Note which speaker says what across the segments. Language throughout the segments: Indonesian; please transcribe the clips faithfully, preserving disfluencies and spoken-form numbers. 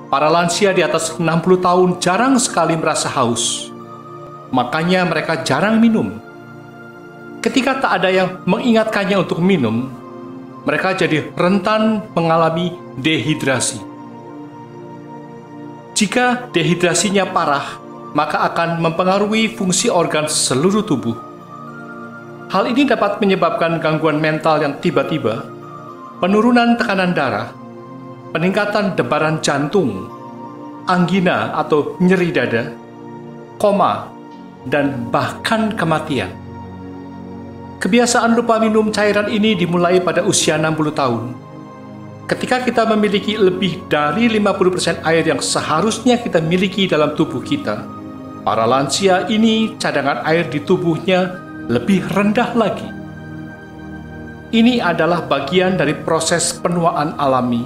Speaker 1: para lansia di atas enam puluh tahun jarang sekali merasa haus. Makanya mereka jarang minum. Ketika tak ada yang mengingatkannya untuk minum, mereka jadi rentan mengalami dehidrasi. Jika dehidrasinya parah, maka akan mempengaruhi fungsi organ seluruh tubuh. Hal ini dapat menyebabkan gangguan mental yang tiba-tiba, penurunan tekanan darah, peningkatan debaran jantung, anggina atau nyeri dada, koma, dan bahkan kematian. Kebiasaan lupa minum cairan ini dimulai pada usia enam puluh tahun. Ketika kita memiliki lebih dari lima puluh persen air yang seharusnya kita miliki dalam tubuh kita, para lansia ini cadangan air di tubuhnya lebih rendah lagi. Ini adalah bagian dari proses penuaan alami.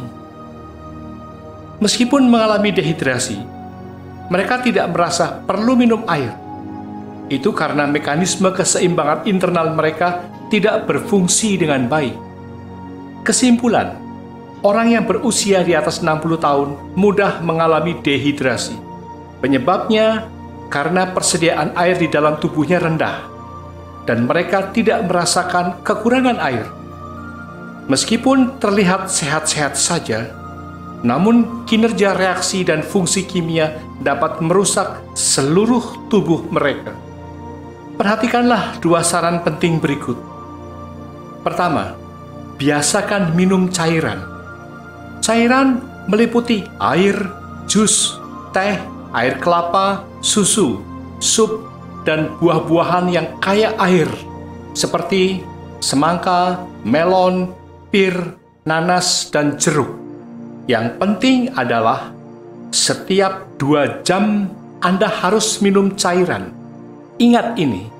Speaker 1: Meskipun mengalami dehidrasi, mereka tidak merasa perlu minum air. Itu karena mekanisme keseimbangan internal mereka tidak berfungsi dengan baik. Kesimpulan, orang yang berusia di atas enam puluh tahun mudah mengalami dehidrasi. Penyebabnya karena persediaan air di dalam tubuhnya rendah, dan mereka tidak merasakan kekurangan air. Meskipun terlihat sehat-sehat saja, namun kinerja reaksi dan fungsi kimia dapat merusak seluruh tubuh mereka. Perhatikanlah dua saran penting berikut. Pertama, biasakan minum cairan. Cairan meliputi air, jus, teh, air kelapa, susu, sup, dan buah-buahan yang kaya air, seperti semangka, melon, pir, nanas, dan jeruk. Yang penting adalah setiap dua jam Anda harus minum cairan. Ingat ini.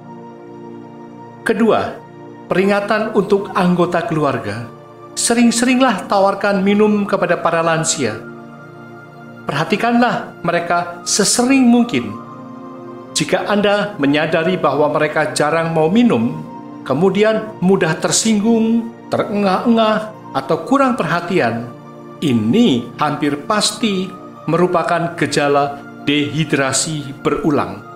Speaker 1: Kedua, peringatan untuk anggota keluarga. Sering-seringlah tawarkan minum kepada para lansia. Perhatikanlah mereka sesering mungkin. Jika Anda menyadari bahwa mereka jarang mau minum, kemudian mudah tersinggung, terengah-engah, atau kurang perhatian, ini hampir pasti merupakan gejala dehidrasi berulang.